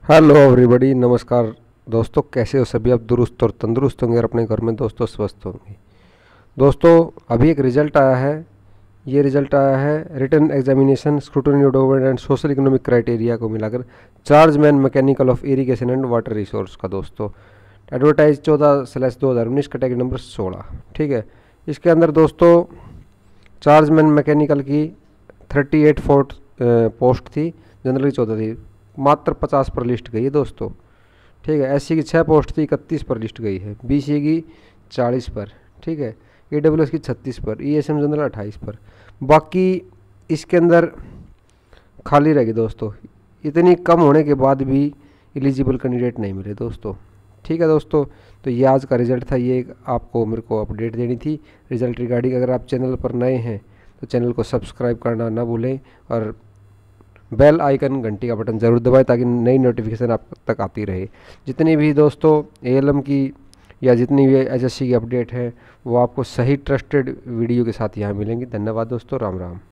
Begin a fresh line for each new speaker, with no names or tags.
Hello everybody, नमस्कार दोस्तों। कैसे हो सभी? आप दुरुस्त और तंदुरुस्त होंगे और अपने घर में दोस्तों स्वस्थ होंगे। दोस्तों, अभी एक रिजल्ट आया है। ये रिजल्ट आया है written examination scrutiny document and social economic criteria को मिलाकर chargeman mechanical of irrigation and water resource का। दोस्तों, एडवर्टाइज 14/2019, कैटेगरी नंबर 16। ठीक है। इसके अंदर दोस्तों चार्जमैन मैकेनिकल की 38 पोस्ट थी, जनरल की 14 थी। मात्र 50 पर लिस्ट गई है दोस्तों। ठीक है। एससी की 6 पोस्ट थी, 31 पर लिस्ट गई है। बीसी की 40 पर। ठीक है। ईडब्ल्यूएस की 36 पर। ईएसएम जनरल 28 पर। बाकी इसके अंदर खाली रहेगी दोस्तों। इतनी कम होने के बाद भी एलिजिबल कैंडिडेट नहीं मिले दोस्तों। ठीक है दोस्तों, तो ये आज का रिजल्ट था। ये आपको मेरे को अपडेट देनी थी रिजल्ट रिगार्डिंग। अगर आप चैनल पर नए हैं तो चैनल को सब्सक्राइब करना ना भूलें और बेल आइकन घंटी का बटन ज़रूर दबाएं ताकि नई नोटिफिकेशन आप तक आती रहे। जितनी भी दोस्तों एएलएम की या जितनी भी एचएससी की अपडेट है वो आपको सही ट्रस्टेड वीडियो के साथ यहाँ मिलेंगी। धन्यवाद दोस्तों। राम राम।